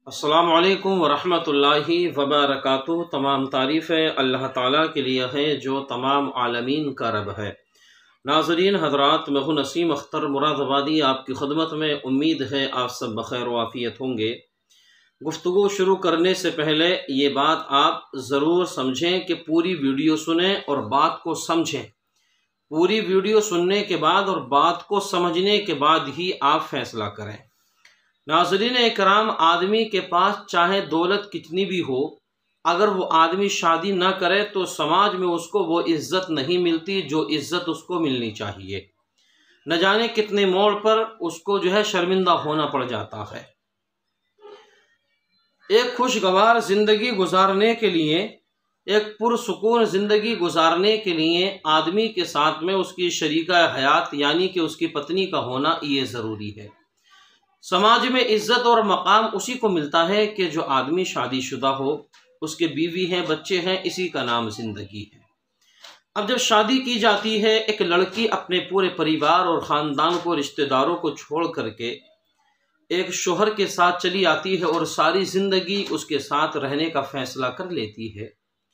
अस्सलामु अलैकुम वरहमतुल्लाहि वबरकातुहू। तमाम तारीफ़ें अल्लाह ताला के लिए हैं जो तमाम आलमीन का रब है। नाज़रीन हज़रात, मैं हूँ नसीम अख्तर मुरादाबादी आपकी खिदमत में। उम्मीद है आप सब बखैर व आफ़ियत होंगे। गुफ्तगू शुरू करने से पहले ये बात आप ज़रूर समझें कि पूरी वीडियो सुनें और बात को समझें। पूरी वीडियो सुनने के बाद और बात को समझने के बाद ही आप फैसला करें। नाज़रीन इकराम, आदमी के पास चाहे दौलत कितनी भी हो, अगर वो आदमी शादी ना करे तो समाज में उसको वो इज़्ज़त नहीं मिलती जो इज़्ज़त उसको मिलनी चाहिए। न जाने कितने मोड़ पर उसको शर्मिंदा होना पड़ जाता है। एक खुशगवार ज़िंदगी गुजारने के लिए, एक पुरसुकून ज़िंदगी गुजारने के लिए आदमी के साथ में उसकी शरीका हयात यानी कि उसकी पत्नी का होना ये ज़रूरी है। समाज में इज्जत और मकाम उसी को मिलता है कि जो आदमी शादीशुदा हो, उसके बीवी हैं, बच्चे हैं, इसी का नाम जिंदगी है। अब जब शादी की जाती है, एक लड़की अपने पूरे परिवार और ख़ानदान को, रिश्तेदारों को छोड़ करके एक शोहर के साथ चली आती है और सारी ज़िंदगी उसके साथ रहने का फ़ैसला कर लेती है,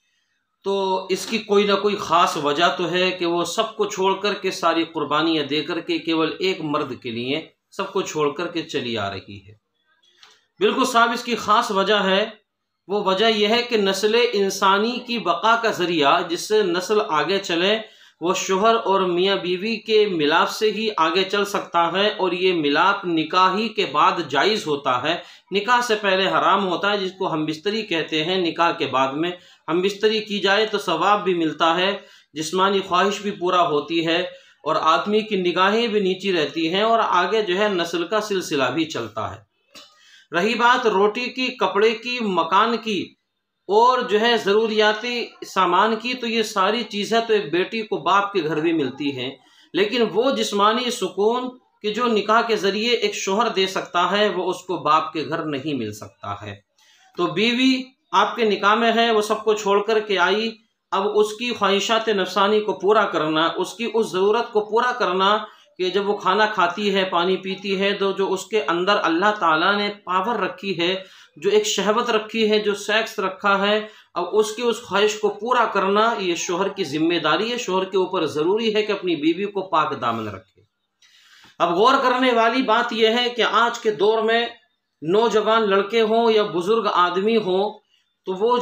तो इसकी कोई ना कोई ख़ास वजह तो है कि वो सबको छोड़ कर के, सारी कुर्बानियाँ दे करके केवल एक मर्द के लिए सबको छोड़ कर के चली आ रही है। बिल्कुल साहब, इसकी ख़ास वजह है। वो वजह यह है कि नस्ल इंसानी की बका का ज़रिया, जिससे नस्ल आगे चले, वो शोहर और मियाँ बीवी के मिलाप से ही आगे चल सकता है। और ये मिलाप निकाही के बाद जायज़ होता है, निकाह से पहले हराम होता है, जिसको हम बिस्तरी कहते हैं। निकाह के बाद में हम बिस्तरी की जाए तो सवाब भी मिलता है, जिस्मानी ख्वाहिश भी पूरा होती है और आदमी की निगाहें भी नीची रहती हैं और आगे नस्ल का सिलसिला भी चलता है। रही बात रोटी की, कपड़े की, मकान की और ज़रूरियाती सामान की, तो ये सारी चीज़ें तो एक बेटी को बाप के घर भी मिलती हैं, लेकिन वो जिस्मानी सुकून कि जो निकाह के ज़रिए एक शोहर दे सकता है, वो उसको बाप के घर नहीं मिल सकता है। तो बीवी आपके निकाह में है, वो सबको छोड़ कर के आई। अब उसकी ख्वाहिशात नफसानी को पूरा करना, उसकी उस ज़रूरत को पूरा करना कि जब वो खाना खाती है, पानी पीती है, तो जो उसके अंदर अल्लाह ताला ने पावर रखी है, जो एक शहवत रखी है, जो सेक्स रखा है, अब उसकी उस ख्वाहिश को पूरा करना ये शोहर की जिम्मेदारी है। शोहर के ऊपर ज़रूरी है कि अपनी बीवी को पाक दामन रखे। अब गौर करने वाली बात यह है कि आज के दौर में नौजवान लड़के हों या बुज़ुर्ग आदमी हों, तो वो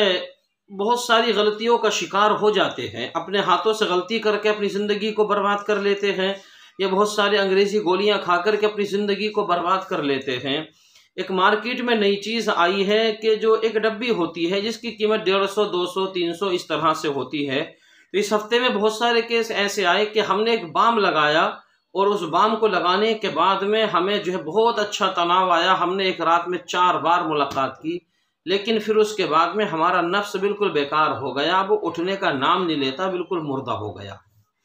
बहुत सारी गलतियों का शिकार हो जाते हैं। अपने हाथों से गलती करके अपनी ज़िंदगी को बर्बाद कर लेते हैं, या बहुत सारी अंग्रेज़ी गोलियां खा करके अपनी ज़िंदगी को बर्बाद कर लेते हैं। एक मार्केट में नई चीज़ आई है कि जो एक डब्बी होती है जिसकी कीमत 150, 200, 300 इस तरह से होती है। तो इस हफ्ते में बहुत सारे केस ऐसे आए कि हमने एक बाम लगाया और उस बाम को लगाने के बाद में हमें बहुत अच्छा तनाव आया। हमने एक रात में 4 बार मुलाकात की, लेकिन फिर उसके बाद में हमारा नफ्स बिल्कुल बेकार हो गया, वो उठने का नाम नहीं लेता, बिल्कुल मुर्दा हो गया।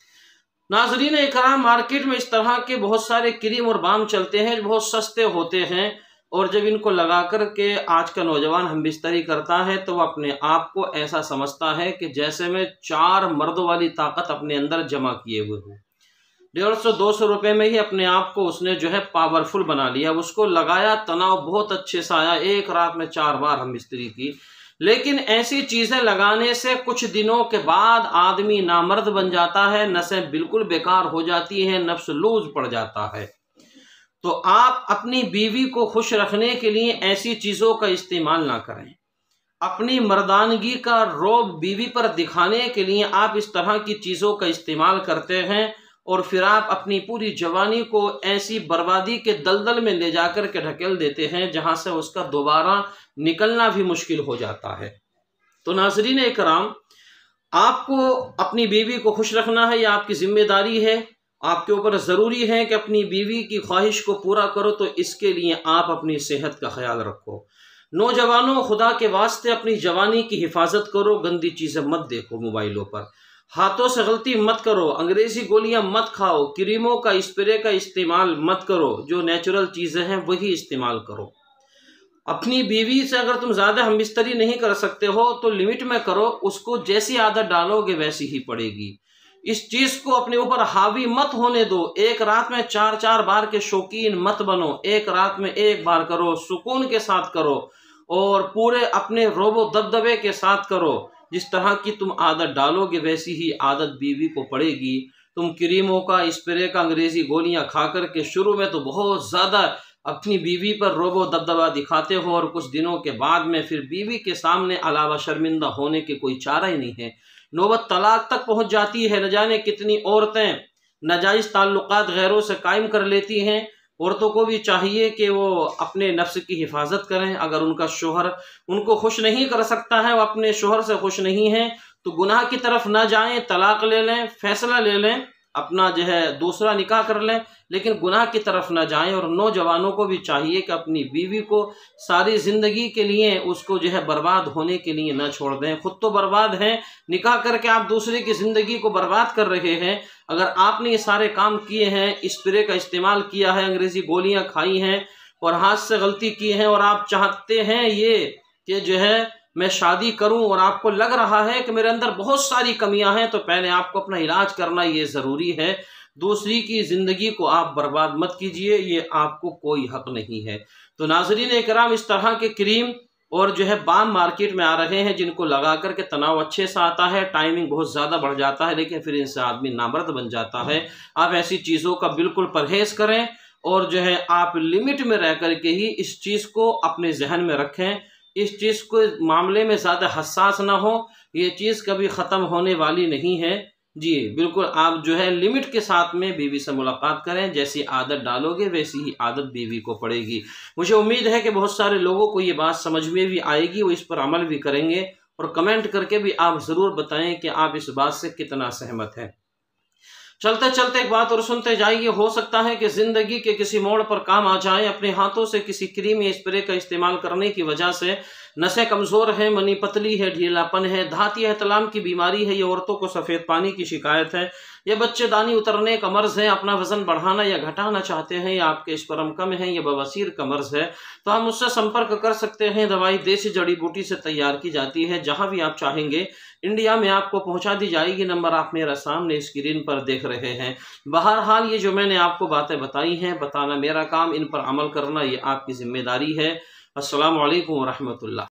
नाज़रीन इकराम, मार्केट में इस तरह के बहुत सारे क्रीम और बाम चलते हैं, बहुत सस्ते होते हैं, और जब इनको लगा कर के आज का नौजवान हम बिस्तरी करता है तो वह अपने आप को ऐसा समझता है कि जैसे मैं 4 मर्दों वाली ताकत अपने अंदर जमा किए हुए हूँ। 150-200 रुपये में ही अपने आप को उसने पावरफुल बना लिया। उसको लगाया, तनाव बहुत अच्छे से आया, एक रात में 4 बार हम बिस्तरी की। लेकिन ऐसी चीज़ें लगाने से कुछ दिनों के बाद आदमी नामर्द बन जाता है, नसें बिल्कुल बेकार हो जाती हैं, नफ्स लूज पड़ जाता है। तो आप अपनी बीवी को खुश रखने के लिए ऐसी चीज़ों का इस्तेमाल ना करें। अपनी मर्दानगी का रौब बीवी पर दिखाने के लिए आप इस तरह की चीज़ों का इस्तेमाल करते हैं, और फिर आप अपनी पूरी जवानी को ऐसी बर्बादी के दलदल में ले जाकर के ढकेल देते हैं जहां से उसका दोबारा निकलना भी मुश्किल हो जाता है। तो नाज़रीन इकराम, आपको अपनी बीवी को खुश रखना है, यह आपकी जिम्मेदारी है। आपके ऊपर ज़रूरी है कि अपनी बीवी की ख्वाहिश को पूरा करो, तो इसके लिए आप अपनी सेहत का ख्याल रखो। नौजवानों, खुदा के वास्ते अपनी जवानी की हिफाजत करो, गंदी चीज़ें मत देखो मोबाइलों पर, हाथों से गलती मत करो, अंग्रेज़ी गोलियां मत खाओ, क्रीमों का, स्प्रे का इस्तेमाल मत करो, जो नेचुरल चीज़ें हैं वही इस्तेमाल करो। अपनी बीवी से अगर तुम ज़्यादा हमबिस्तरी नहीं कर सकते हो तो लिमिट में करो, उसको जैसी आदत डालोगे वैसी ही पड़ेगी। इस चीज को अपने ऊपर हावी मत होने दो। एक रात में 4-4 बार के शौकीन मत बनो, एक रात में एक बार करो, सुकून के साथ करो और पूरे अपने रोबो दबदबे के साथ करो। जिस तरह की तुम आदत डालोगे वैसी ही आदत बीवी को पड़ेगी। तुम क्रीमों का, स्प्रे का, अंग्रेजी गोलियां खा करके शुरू में तो बहुत ज्यादा अपनी बीवी पर रोबो दबदबा दिखाते हो और कुछ दिनों के बाद में फिर बीवी के सामने अलावा शर्मिंदा होने के कोई चारा ही नहीं है। नौबत तलाक तक पहुंच जाती है। न जाने कितनी औरतें नाजायज ताल्लुकात गैरों से कायम कर लेती हैं। औरतों को भी चाहिए कि वो अपने नफ्स की हिफाजत करें। अगर उनका शोहर उनको खुश नहीं कर सकता है, वो अपने शोहर से खुश नहीं है, तो गुनाह की तरफ ना जाएं, तलाक ले लें, फैसला ले लें, अपना जो है दूसरा निकाह कर लें, लेकिन गुनाह की तरफ ना जाएं। और नौजवानों को भी चाहिए कि अपनी बीवी को सारी जिंदगी के लिए उसको जो है बर्बाद होने के लिए ना छोड़ दें। खुद तो बर्बाद हैं, निकाह करके आप दूसरे की जिंदगी को बर्बाद कर रहे हैं। अगर आपने ये सारे काम किए हैं, स्प्रे का इस्तेमाल किया है, अंग्रेजी गोलियां खाई हैं और हाथ से गलती की है और आप चाहते हैं ये कि जो है मैं शादी करूं और आपको लग रहा है कि मेरे अंदर बहुत सारी कमियां हैं, तो पहले आपको अपना इलाज करना ये जरूरी है। दूसरी की जिंदगी को आप बर्बाद मत कीजिए, ये आपको कोई हक नहीं है। तो नाज़रीन इकराम, इस तरह के क्रीम और जो है बाम मार्केट में आ रहे हैं जिनको लगा करके तनाव अच्छे से आता है, टाइमिंग बहुत ज़्यादा बढ़ जाता है, लेकिन फिर इनसे आदमी नामर्द बन जाता है। आप ऐसी चीज़ों का बिल्कुल परहेज करें और जो है आप लिमिट में रह करके ही इस चीज़ को अपने जहन में रखें। इस चीज़ को मामले में ज़्यादा हसास ना हो, ये चीज़ कभी ख़त्म होने वाली नहीं है। जी बिल्कुल, आप जो है लिमिट के साथ में बीवी से मुलाकात करें। जैसी आदत डालोगे वैसी ही आदत बीवी को पड़ेगी। मुझे उम्मीद है कि बहुत सारे लोगों को ये बात समझ में भी आएगी, वो इस पर अमल भी करेंगे और कमेंट करके भी आप ज़रूर बताएं कि आप इस बात से कितना सहमत हैं। चलते चलते एक बात और सुनते जाइए। हो सकता है कि जिंदगी के किसी मोड़ पर काम आ जाए। अपने हाथों से किसी क्रीम या स्प्रे का इस्तेमाल करने की वजह से नसें कमजोर है, मनी पतली है, ढीलापन है, धाती एहतलाम की बीमारी है, ये औरतों को सफेद पानी की शिकायत है, ये बच्चेदानी उतरने का मर्ज है, अपना वजन बढ़ाना या घटाना चाहते हैं, या आपके स्पर्म कम है, या बवासीर का मर्ज है, तो हम मुझसे संपर्क कर सकते हैं। दवाई देसी जड़ी बूटी से तैयार की जाती है। जहां भी आप चाहेंगे इंडिया में आपको पहुंचा दी जाएगी। नंबर आप मेरा सामने स्क्रीन पर देख रहे हैं। बहरहाल ये जो मैंने आपको बातें बताई हैं, बताना मेरा काम, इन पर अमल करना ये आपकी जिम्मेदारी है। अस्सलामु अलैकुम व रहमतुल्लाह।